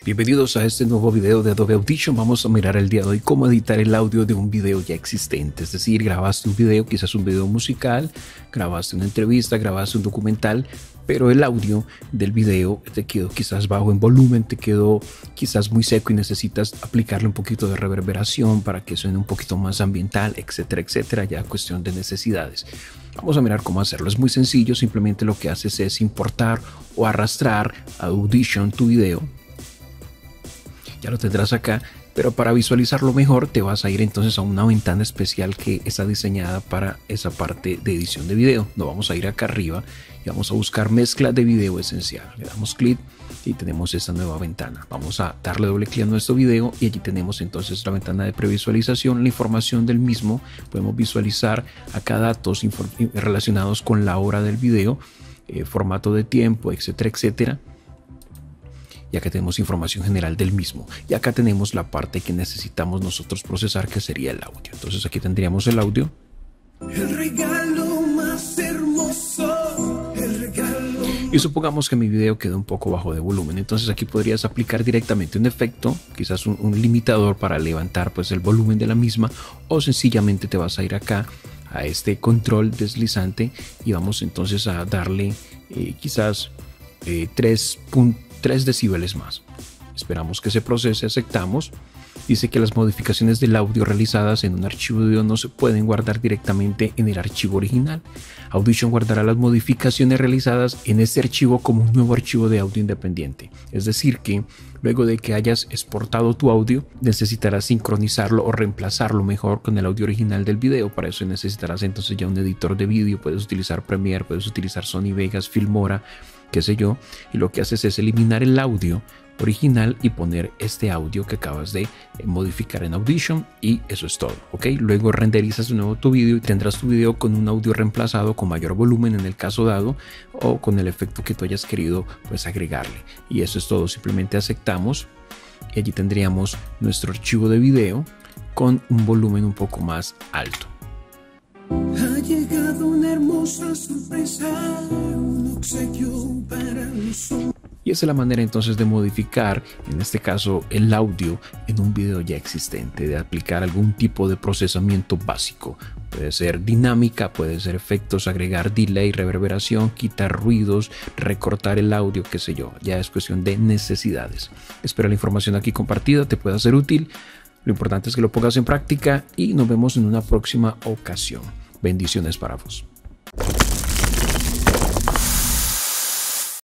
Bienvenidos a este nuevo video de Adobe Audition. Vamos a mirar el día de hoy cómo editar el audio de un video ya existente. Es decir, grabaste un video, quizás un video musical, grabaste una entrevista, grabaste un documental, pero el audio del video te quedó quizás bajo en volumen, te quedó quizás muy seco y necesitas aplicarle un poquito de reverberación para que suene un poquito más ambiental, etcétera, etcétera, ya cuestión de necesidades. Vamos a mirar cómo hacerlo. Es muy sencillo, simplemente lo que haces es importar o arrastrar a Audition tu video. Ya lo tendrás acá, pero para visualizarlo mejor te vas a ir entonces a una ventana especial que está diseñada para esa parte de edición de video. Nos vamos a ir acá arriba y vamos a buscar mezcla de video esencial. Le damos clic y tenemos esta nueva ventana. Vamos a darle doble clic a nuestro video y allí tenemos entonces la ventana de previsualización, la información del mismo. Podemos visualizar acá datos relacionados con la hora del video, formato de tiempo, etcétera, etcétera. Y acá tenemos información general del mismo. Y acá tenemos la parte que necesitamos nosotros procesar, que sería el audio. Entonces aquí tendríamos el audio. El regalo más hermoso, el regalo. Y supongamos que mi video quedó un poco bajo de volumen. Entonces aquí podrías aplicar directamente un efecto, quizás un limitador para levantar pues el volumen de la misma. O sencillamente te vas a ir acá a este control deslizante y vamos entonces a darle quizás 3 decibeles más. Esperamos que se procese, aceptamos. Dice que las modificaciones del audio realizadas en un archivo de audio no se pueden guardar directamente en el archivo original. Audition guardará las modificaciones realizadas en este archivo como un nuevo archivo de audio independiente. Es decir que luego de que hayas exportado tu audio, necesitarás sincronizarlo o reemplazarlo mejor con el audio original del video. Para eso necesitarás entonces ya un editor de vídeo. Puedes utilizar Premiere, puedes utilizar Sony Vegas, Filmora, qué sé yo, y lo que haces es eliminar el audio original y poner este audio que acabas de modificar en Audition, y eso es todo, ¿ok? Luego renderizas de nuevo tu vídeo y tendrás tu video con un audio reemplazado con mayor volumen en el caso dado, o con el efecto que tú hayas querido pues agregarle, y eso es todo. Simplemente aceptamos y allí tendríamos nuestro archivo de video con un volumen un poco más alto. Ha llegado una hermosa sorpresa, un obsequio para nosotros. Y esa es la manera entonces de modificar, en este caso, el audio en un video ya existente, de aplicar algún tipo de procesamiento básico. Puede ser dinámica, puede ser efectos, agregar delay, reverberación, quitar ruidos, recortar el audio, qué sé yo. Ya es cuestión de necesidades. Espero la información aquí compartida te pueda ser útil. Lo importante es que lo pongas en práctica y nos vemos en una próxima ocasión. Bendiciones para vos.